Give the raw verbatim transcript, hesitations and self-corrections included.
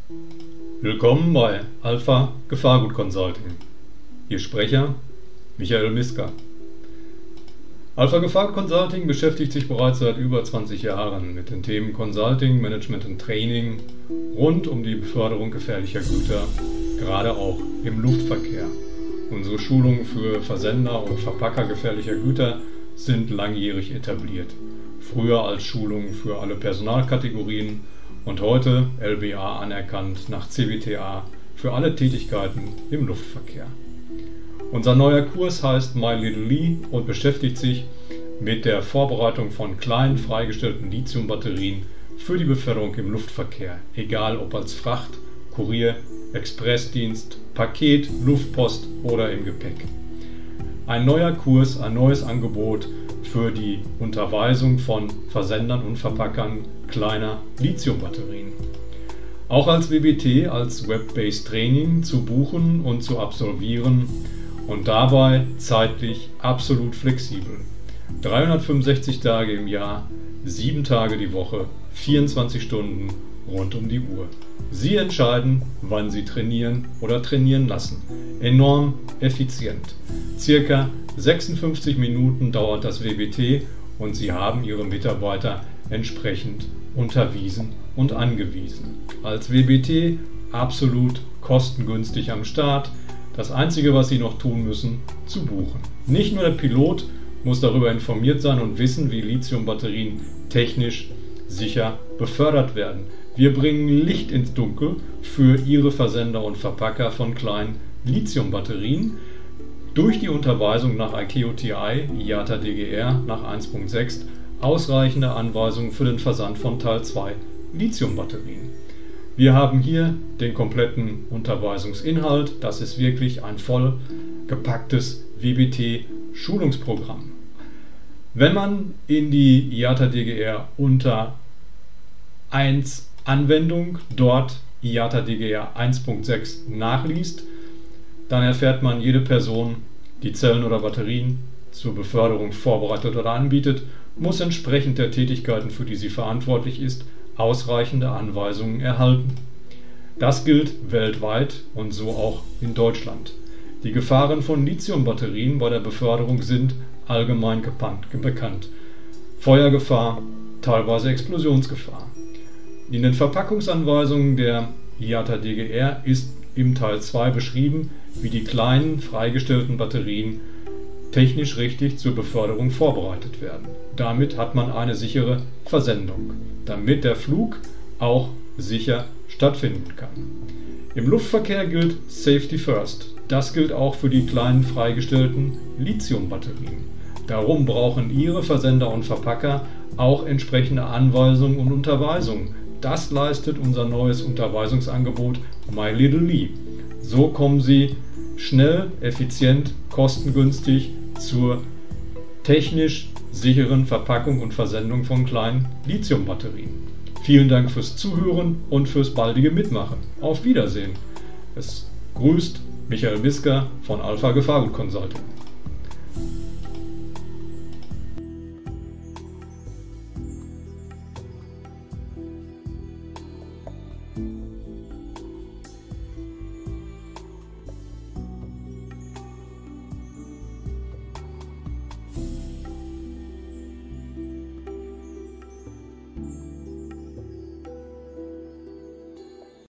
Willkommen bei Alpha Gefahrgut Consulting. Ihr Sprecher Michael Miska. Alpha Gefahrgut Consulting beschäftigt sich bereits seit über zwanzig Jahren mit den Themen Consulting, Management und Training rund um die Beförderung gefährlicher Güter, gerade auch im Luftverkehr. Unsere Schulungen für Versender und Verpacker gefährlicher Güter sind langjährig etabliert. Früher als Schulung für alle Personalkategorien und heute L B A anerkannt nach C B T A für alle Tätigkeiten im Luftverkehr. Unser neuer Kurs heißt My Little Lee und beschäftigt sich mit der Vorbereitung von kleinen freigestellten Lithiumbatterien für die Beförderung im Luftverkehr, egal ob als Fracht, Kurier, Expressdienst, Paket, Luftpost oder im Gepäck. Ein neuer Kurs, ein neues Angebot für die Unterweisung von Versendern und Verpackern kleiner Lithiumbatterien. Auch als W B T, als Web-Based Training zu buchen und zu absolvieren und dabei zeitlich absolut flexibel. dreihundertfünfundsechzig Tage im Jahr, sieben Tage die Woche, vierundzwanzig Stunden rund um die Uhr. Sie entscheiden, wann Sie trainieren oder trainieren lassen. Enorm effizient. Circa sechsundfünfzig Minuten dauert das W B T und Sie haben Ihre Mitarbeiter entsprechend unterwiesen und angewiesen. Als W B T absolut kostengünstig am Start. Das Einzige, was Sie noch tun müssen, zu buchen. Nicht nur der Pilot muss darüber informiert sein und wissen, wie Lithiumbatterien technisch sicher befördert werden. Wir bringen Licht ins Dunkel für Ihre Versender und Verpacker von kleinen Lithiumbatterien durch die Unterweisung nach I C A O T I, I A T A D G R nach eins Punkt sechs ausreichende Anweisungen für den Versand von Teil zwei Lithiumbatterien. Wir haben hier den kompletten Unterweisungsinhalt. Das ist wirklich ein voll gepacktes W B T-Schulungsprogramm. Wenn man in die I A T A D G R unter eins Anwendung dort I A T A D G R eins Punkt sechs nachliest, dann erfährt man, jede Person, die Zellen oder Batterien zur Beförderung vorbereitet oder anbietet, muss entsprechend der Tätigkeiten, für die sie verantwortlich ist, ausreichende Anweisungen erhalten. Das gilt weltweit und so auch in Deutschland. Die Gefahren von Lithiumbatterien bei der Beförderung sind allgemein bekannt. Feuergefahr, teilweise Explosionsgefahr. In den Verpackungsanweisungen der I A T A D G R ist im Teil zwei beschrieben, wie die kleinen freigestellten Batterien technisch richtig zur Beförderung vorbereitet werden. Damit hat man eine sichere Versendung, damit der Flug auch sicher stattfinden kann. Im Luftverkehr gilt Safety First. Das gilt auch für die kleinen freigestellten Lithiumbatterien. Darum brauchen Ihre Versender und Verpacker auch entsprechende Anweisungen und Unterweisungen. Das leistet unser neues Unterweisungsangebot My Little Lee. So kommen Sie schnell, effizient, kostengünstig zur technisch sicheren Verpackung und Versendung von kleinen Lithiumbatterien. Vielen Dank fürs Zuhören und fürs baldige Mitmachen. Auf Wiedersehen. Es grüßt Michael Miska von Alpha Gefahrgut Consulting.